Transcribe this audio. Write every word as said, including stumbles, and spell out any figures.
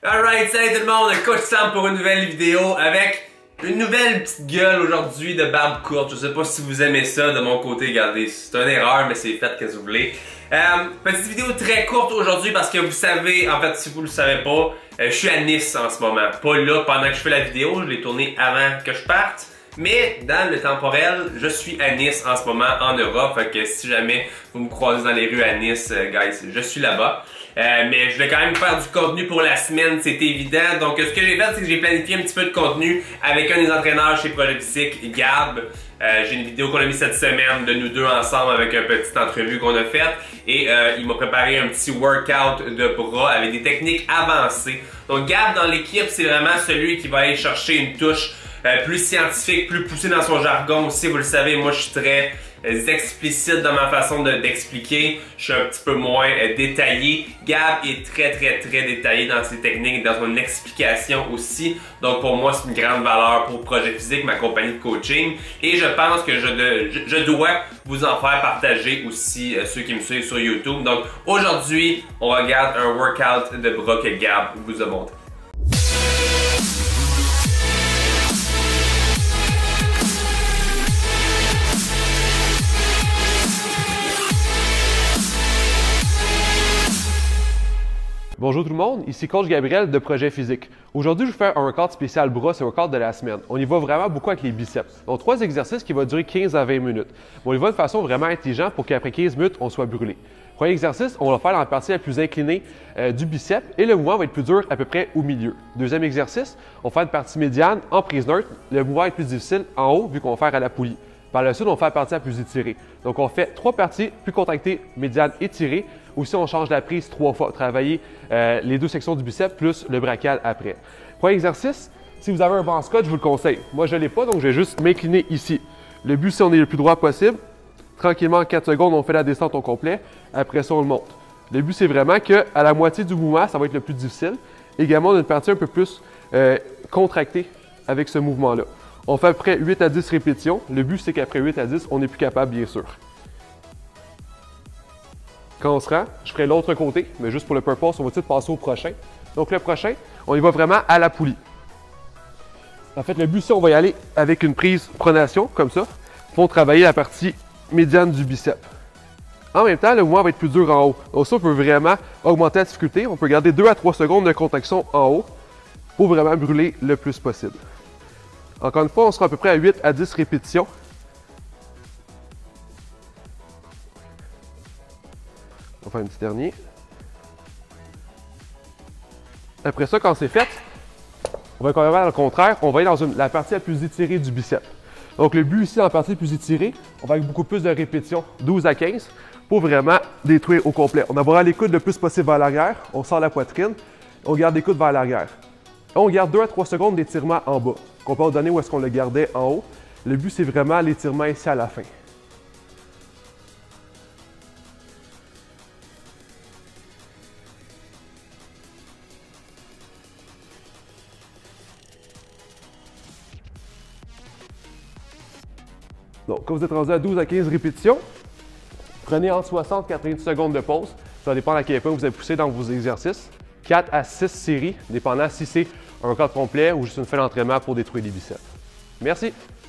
Alright, salut tout le monde, Coach Sam pour une nouvelle vidéo avec une nouvelle petite gueule aujourd'hui de barbe courte. Je sais pas si vous aimez ça de mon côté, regardez, c'est une erreur mais c'est fait que vous voulez. Euh, petite vidéo très courte aujourd'hui parce que vous savez, en fait si vous le savez pas, euh, je suis à Nice en ce moment. Pas là pendant que je fais la vidéo, je l'ai tournée avant que je parte. Mais dans le temporel, je suis à Nice en ce moment en Europe. Fait que si jamais vous me croisez dans les rues à Nice, euh, guys, je suis là-bas. Euh, mais je vais quand même faire du contenu pour la semaine, c'est évident. Donc ce que j'ai fait, c'est que j'ai planifié un petit peu de contenu avec un des entraîneurs chez Projet Physique, Gab. Euh, j'ai une vidéo qu'on a mis cette semaine de nous deux ensemble avec une petite entrevue qu'on a faite. Et euh, il m'a préparé un petit workout de bras avec des techniques avancées. Donc Gab dans l'équipe, c'est vraiment celui qui va aller chercher une touche Euh, plus scientifique, plus poussé dans son jargon aussi. Vous le savez, moi je suis très euh, explicite dans ma façon d'expliquer. Je suis un petit peu moins euh, détaillé. Gab est très très très détaillé dans ses techniques, dans son explication aussi. Donc pour moi c'est une grande valeur pour Projet Physique, ma compagnie de coaching. Et je pense que je, de, je, je dois vous en faire partager aussi euh, ceux qui me suivent sur YouTube. Donc aujourd'hui, on regarde un workout de bras que Gab vous a montré. Bonjour tout le monde, ici Coach Gabriel de Projet Physique. Aujourd'hui, je vais faire un workout spécial bras, c'est un workout de la semaine. On y va vraiment beaucoup avec les biceps. Donc, trois exercices qui vont durer quinze à vingt minutes. On y va de façon vraiment intelligente pour qu'après quinze minutes, on soit brûlé. Premier exercice, on va faire dans la partie la plus inclinée euh, du biceps et le mouvement va être plus dur à peu près au milieu. Deuxième exercice, on va faire une partie médiane en prise neutre. Le mouvement est plus difficile en haut vu qu'on va faire à la poulie. Par la suite, on va faire la partie la plus étirée. Donc, on fait trois parties plus contractées, médianes, étirées. Aussi, on change la prise trois fois, travailler euh, les deux sections du biceps plus le brachial après. Premier exercice, si vous avez un banc Scott, je vous le conseille. Moi, je ne l'ai pas, donc je vais juste m'incliner ici. Le but, c'est qu'on est le plus droit possible. Tranquillement, en quatre secondes, on fait la descente au complet. Après ça, on le monte. Le but, c'est vraiment qu'à la moitié du mouvement, ça va être le plus difficile. Également, on a une partie un peu plus euh, contractée avec ce mouvement-là. On fait à peu près huit à dix répétitions. Le but, c'est qu'après huit à dix, on n'est plus capable, bien sûr. Quand on se rend, je ferai l'autre côté, mais juste pour le purpose, on va tout de suite passer au prochain. Donc le prochain, on y va vraiment à la poulie. En fait, le but, c'est on va y aller avec une prise pronation, comme ça, pour travailler la partie médiane du biceps. En même temps, le mouvement va être plus dur en haut. Donc ça, on peut vraiment augmenter la difficulté. On peut garder deux à trois secondes de contraction en haut pour vraiment brûler le plus possible. Encore une fois, on sera à peu près à huit à dix répétitions. On va faire un petit dernier. Après ça, quand c'est fait, on va carrément dans le contraire. On va aller dans une, la partie la plus étirée du biceps. Donc le but ici, dans la partie la plus étirée, on va avec beaucoup plus de répétitions, douze à quinze, pour vraiment détruire au complet. On va les coudes le plus possible vers l'arrière. On sort la poitrine. On garde les coudes vers l'arrière. On garde deux à trois secondes d'étirement en bas, qu'on peut donner où est-ce qu'on le gardait en haut. Le but, c'est vraiment l'étirement ici à la fin. Donc, quand vous êtes rendu à douze à quinze répétitions, prenez entre soixante et quatre-vingt-dix secondes de pause. Ça dépend à quel point vous avez poussé dans vos exercices. quatre à six séries, dépendant si c'est un workout complet ou juste une fin d'entraînement pour détruire les biceps. Merci!